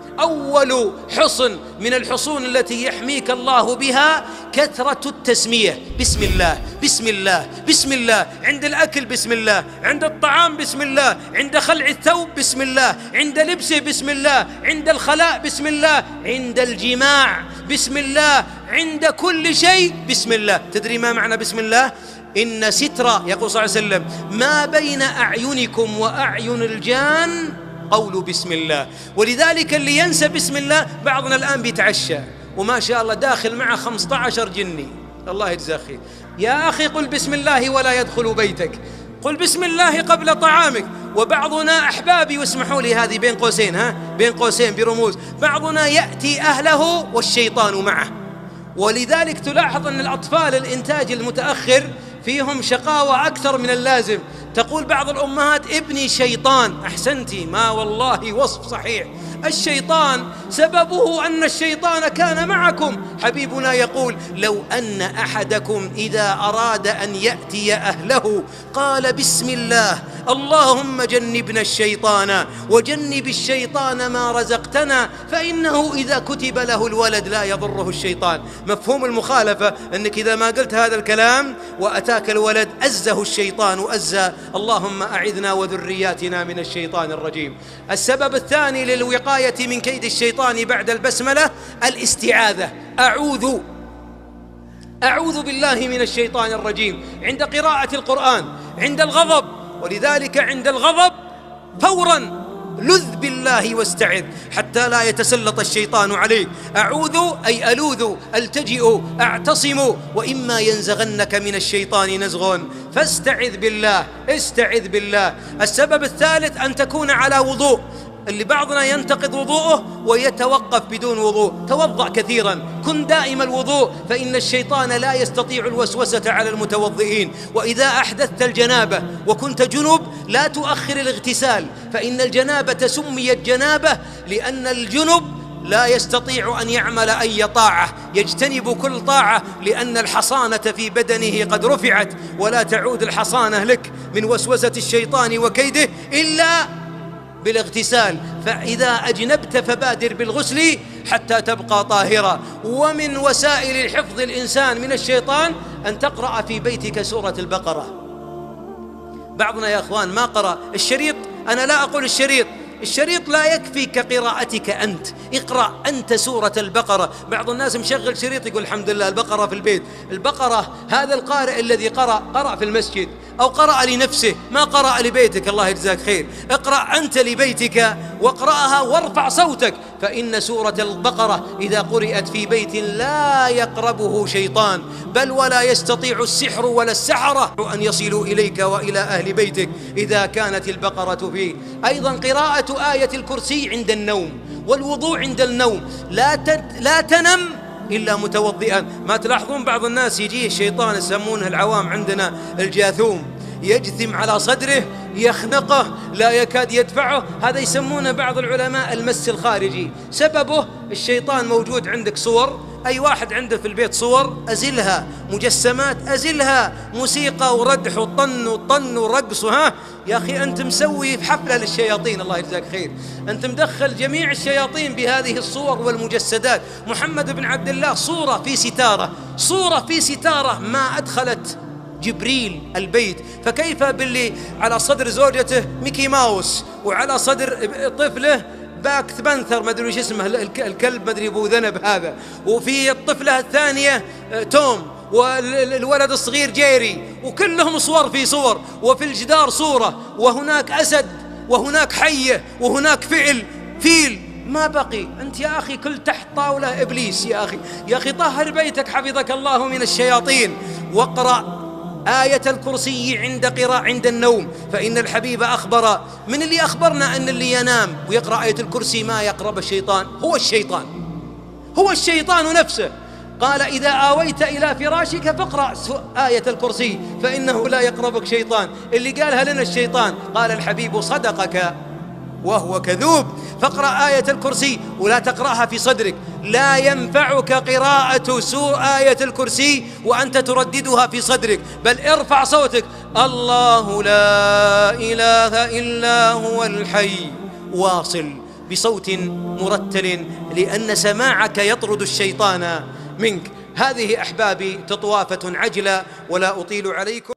أول حصن من الحصون التي يحميك الله بها كثرة التسمية. بسم الله بسم الله بسم الله، عند الأكل بسم الله، عند الطعام بسم الله، عند خلع الثوب بسم الله، عند لبسه بسم الله، عند الخلاء بسم الله، عند الجماع بسم الله، عند كل شيء بسم الله. تدري ما معنى بسم الله؟ إن ستر، يقول صلى الله عليه وسلم، ما بين أعينكم وأعين الجان قول بسم الله. ولذلك اللي ينسى بسم الله، بعضنا الآن بيتعشى وما شاء الله داخل معه 15 جني، الله يجزاه خير. يا أخي قل بسم الله ولا يدخل بيتك، قل بسم الله قبل طعامك. وبعضنا أحبابي، واسمحوا لي هذه بين قوسين، بين قوسين برموز، بعضنا يأتي أهله والشيطان معه. ولذلك تلاحظ أن الأطفال الإنتاج المتأخر فيهم شقاوة أكثر من اللازم. تقول بعض الأمهات ابني شيطان. أحسنتي، ما والله وصف صحيح. الشيطان سببه أن الشيطان كان معكم. حبيبنا يقول لو أن أحدكم إذا أراد أن يأتي أهله قال بسم الله اللهم جنبنا الشيطان وجنب الشيطان ما رزقتنا، فإنه إذا كتب له الولد لا يضره الشيطان. مفهوم المخالفة أنك إذا ما قلت هذا الكلام وأتاك الولد أزه الشيطان أزى. اللهم أعذنا وذرياتنا من الشيطان الرجيم. السبب الثاني للوقاية من كيد الشيطان بعد البسملة الاستعاذة. أعوذ بالله من الشيطان الرجيم عند قراءة القرآن، عند الغضب. ولذلك عند الغضب فورا لذ بالله واستعذ حتى لا يتسلط الشيطان عليك. أعوذ أي ألوذ، ألتجئ، أعتصم، وإما ينزغنك من الشيطان نزغ فاستعذ بالله، استعذ بالله. السبب الثالث أن تكون على وضوء. اللي بعضنا ينتقض وضوءه ويتوقف بدون وضوء. توضأ كثيرا، كن دائم الوضوء، فإن الشيطان لا يستطيع الوسوسة على المتوضئين. وإذا أحدثت الجنابة وكنت جنب لا تؤخر الاغتسال، فإن الجنابة سميت جنابة لأن الجنب لا يستطيع أن يعمل أي طاعة، يجتنب كل طاعة، لأن الحصانة في بدنه قد رفعت، ولا تعود الحصانة لك من وسوسة الشيطان وكيده إلا بالاغتسال. فإذا أجنبت فبادر بالغسل حتى تبقى طاهرا. ومن وسائل حفظ الإنسان من الشيطان أن تقرأ في بيتك سورة البقرة. بعضنا يا أخوان ما قرأ الشريط. أنا لا أقول الشريط لا يكفي كقراءتك أنت، اقرأ أنت سورة البقرة. بعض الناس مشغل شريط يقول الحمد لله البقرة في البيت. البقرة هذا القارئ الذي قرأ في المسجد أو قرأ لنفسه، ما قرأ لبيتك، الله يجزاك خير. اقرأ أنت لبيتك واقرأها وارفع صوتك، فإن سورة البقرة إذا قرأت في بيت لا يقربه شيطان، بل ولا يستطيع السحر ولا السحرة أن يصلوا إليك وإلى أهل بيتك إذا كانت البقرة فيه. أيضا قراءة آية الكرسي عند النوم، والوضوء عند النوم. لا تنم إلا متوضئا. ما تلاحظون بعض الناس يجيه الشيطان، يسمونه العوام عندنا الجاثوم، يجثم على صدره يخنقه لا يكاد يدفعه. هذا يسمونه بعض العلماء المس الخارجي. سببه الشيطان موجود عندك صور، أي واحد عنده في البيت صور أزلها، مجسمات أزلها، موسيقى وردح وطن ورقص. يا أخي أنت مسوي حفلة للشياطين، الله يجزاك خير. أنت مدخل جميع الشياطين بهذه الصور والمجسدات. محمد بن عبد الله صورة في ستارة ما أدخلت جبريل البيت، فكيف باللي على صدر زوجته ميكي ماوس، وعلى صدر طفله باك بانثر ما أدري وش اسمه الكلب ما أدري أبو ذنب هذا، وفي الطفلة الثانية توم، والولد الصغير جيري، وكلهم صور في صور، وفي الجدار صورة، وهناك أسد وهناك حية وهناك فيل. ما بقي. أنت يا أخي كل تحت طاولة إبليس. يا أخي طهر بيتك حفظك الله من الشياطين. واقرأ آية الكرسي عند النوم، فإن الحبيب أخبر. من اللي أخبرنا أن اللي ينام ويقرأ آية الكرسي ما يقرب الشيطان؟ هو الشيطان نفسه. قال إذا آويت إلى فراشك فاقرأ آية الكرسي فإنه لا يقربك شيطان. اللي قالها لنا الشيطان. قال الحبيب صدقك وهو كذوب. فاقرأ آية الكرسي ولا تقرأها في صدرك. لا ينفعك قراءة آية الكرسي وأنت ترددها في صدرك، بل ارفع صوتك. الله لا إله إلا هو الحي واصل. بصوت مرتل، لأن سماعك يطرد الشيطان منك. هذه أحبابي تطوافة عجلة ولا أطيل عليكم.